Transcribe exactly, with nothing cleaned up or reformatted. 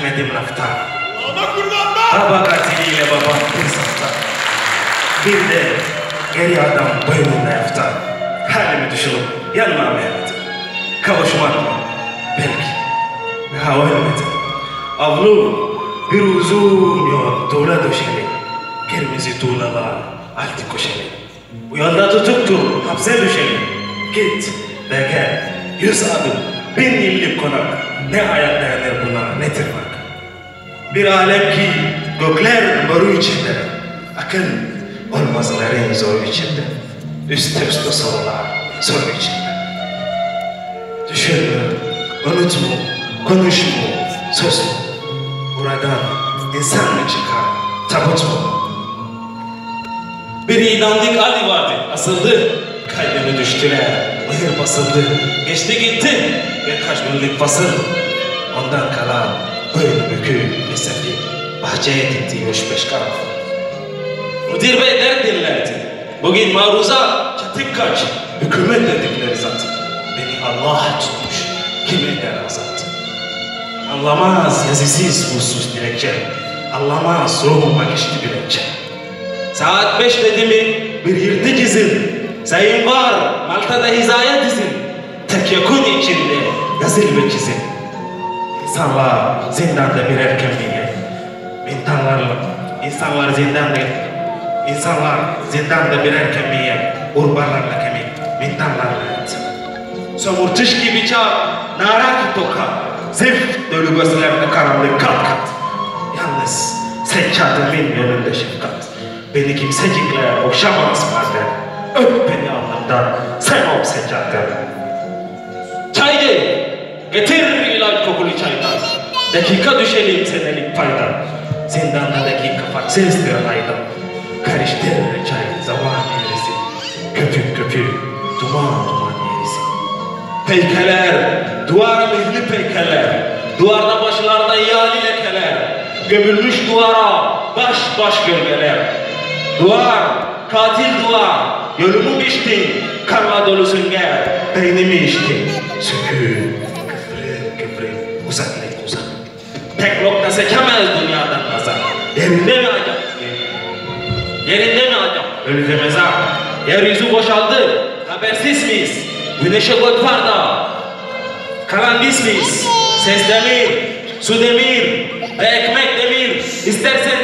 çekmedim lafta. Baba katiliyle babam bir safta. Bir de geri adam boynunda yafta. Halimi düşünüp yanma Mehmet'im. Kavuşmadım belki. Daha ölmedim. Avlu bir uzun yol tuğla döşeli. Kırmızı tuğlalar altı koşeli. Bu yolda tutup dur hapse düşeli. Git ve gel. Yüz adım bin yıllık konak. Ne hayat dayanır buna nedir bak. Bir alem ki gökler boru içinde. Akıl olmazların zoru içinde. Üst üste sorular soru içinde. Düşünme, unutma, konuşma, söz mü? Buradan insan mı çıkar, tabut mu? Bir idamlık Ali vardı, asıldı. Kalbime düştüler, mıhır basıldı. Geçti gitti, birkaç günlük fasıl. Ondan kalan boynu bükük bir sefil. Bahçeye dikti üç beş karanfil. Müdür beyler dinlerdi. Bugün maruza çatık kaç. Hükümet dedikleri zat. Beni Allah tutmuş. Kim eder azat? Anlamaz yazısız husus dilekçe. Anlamaz ruhuma geçti dilekçe. Saat beş dedi mi bir yırtık izin. Sayın var Malta'da hizaya dizin. Tek yakun içinde yazıl ve çizin. İnsanlar zindanda birer kemiğe. İnsanlarla, insanlar zindanda, insanlar zindanda birer kemiğe. Urbarlarla kemik, mintanlarla et. Somurtuş gibi çağ, nara ki toka. Zift dölü gözlerinde karanlık kat kat. Yalnız seccadımın yönünde şefkat. Beni kimsecikler okşamaz bazen. Öp beni alnımdan, sen ol seccadem. Çay gel, getir ilaç kokulu çaydan. Dakika düşelim senelik paydan. Zindanda dakika farksızdır aydan. Karıştır çay zaman eğrisi. Köpük köpük, duman duman eğrisi. Peykeler, duvara mühli peykeler. Duvarda başlarda yağlı lekeler. Gömülmüş duvara baş baş gölgeler. Duvar, katil duvar. Yolumu biçtin, karla dolu sünger. Beynimi içtin, sükun. Kıvrım kıvrım, uzaklık uzak. Tek nokta sekemez dünyadan nazar. Yerinde mi acaba? Yerinde mi acaba? Ölüde mezar. Yeryüzü boşaldı. Habersiz miyiz? Güneşe göt var da. Kalan biz miyiz? Ses demir, su demir ve ekmek demir. İstersen